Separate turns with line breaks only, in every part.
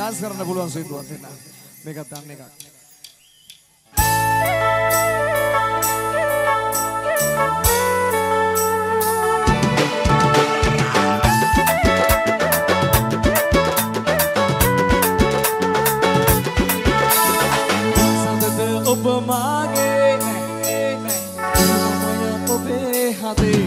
Dance කරන්න පුළුවන් සින්දුවක් දෙන්න. මේකත් අන්න එකක්. ඔබ මාගේ ඔබේ හදේ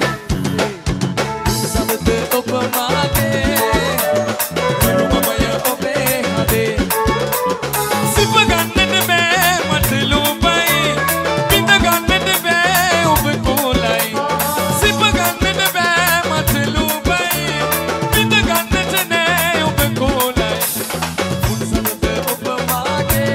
සමත ඔබ මාගේ මමය ඔබේ හදේ සිප ගන්නට බෑ මට ලෝබයි පිට ගන්නට බෑ ඔබ කොලයි සිප ගන්නට බෑ මට ලෝබයි පිට ගන්නට නෑ ඔබ කොලයි සමත ඔබ මාගේ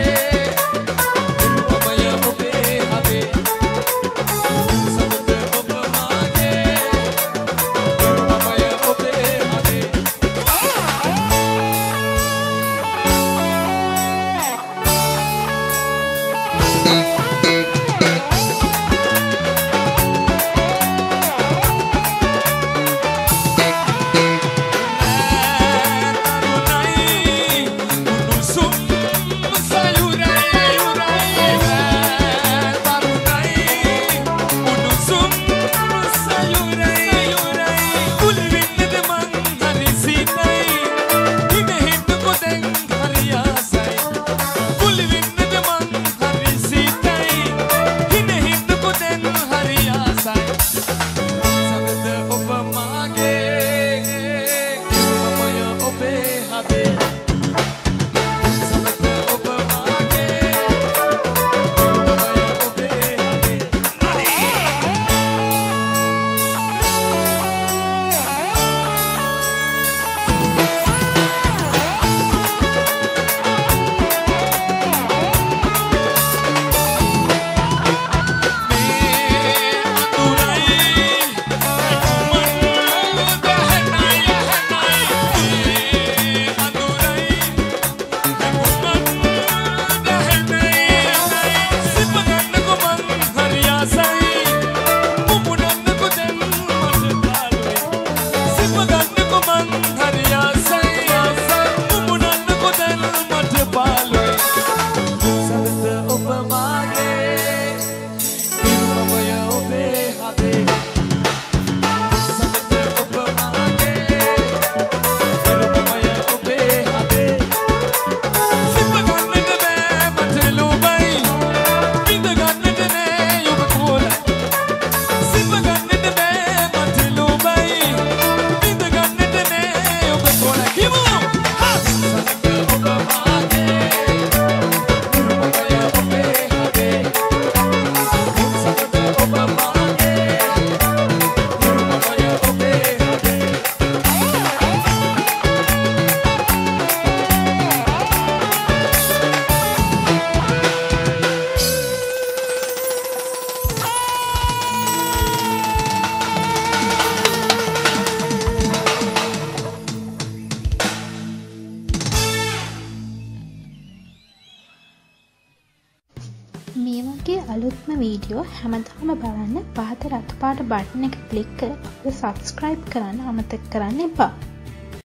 මේ වගේ අලුත්ම වීඩියෝ හැමදාම බලන්න පහත රතු පාට බටන් එක ක්ලික් කරලා අපිව සබ්ස්ක්‍රයිබ් කරන්න අමතක කරන්න එපා.